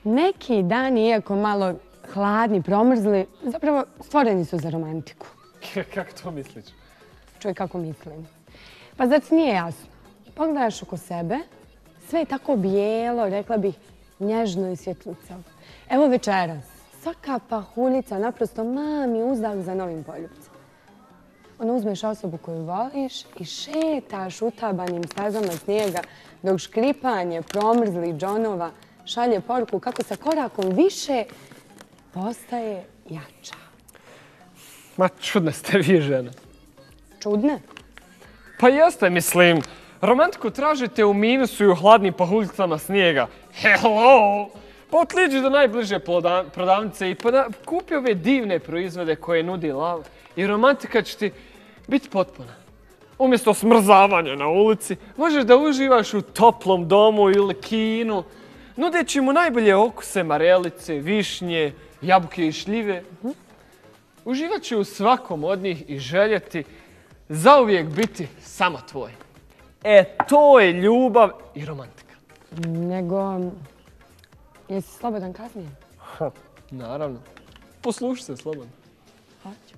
Neki dani, iako malo hladni, promrzli, zapravo stvoreni su za romantiku. Kako to misliš? Čuj kako mislim. Pa zar ti nije jasno? Pogledaš oko sebe, sve je tako bijelo, rekla bih, nježno i svjetlucavo. Evo večeras, svaka pahuljica naprosto mami uzdah za novim poljubcem. Onda uzmeš osobu koju voliš i šetaš utabanim stazama snijega dok škripanje promrzlih džonova šalje poruku kako sa korakom više postaje jača. Ma čudne ste vi, žene. Čudne? Pa jeste, mislim, romantiku tražite u minusu i u hladnim pahuljicama snijega. Hello! Pa otliđi do najbliže prodavnice i kupi ove divne proizvode koje nudi Lav i romantika će ti biti potpuna. Umjesto smrzavanja na ulici, možeš da uživaš u toplom domu ili kinu, nudeći mu najbolje okuse marelice, višnje, jabuke i šljive. Uživat će u svakom od njih i željeti zauvijek biti samo tvoj. To je ljubav i romantika. Nego, jesi slobodan kasnije? Naravno. Posluši se slobodno. Hoću.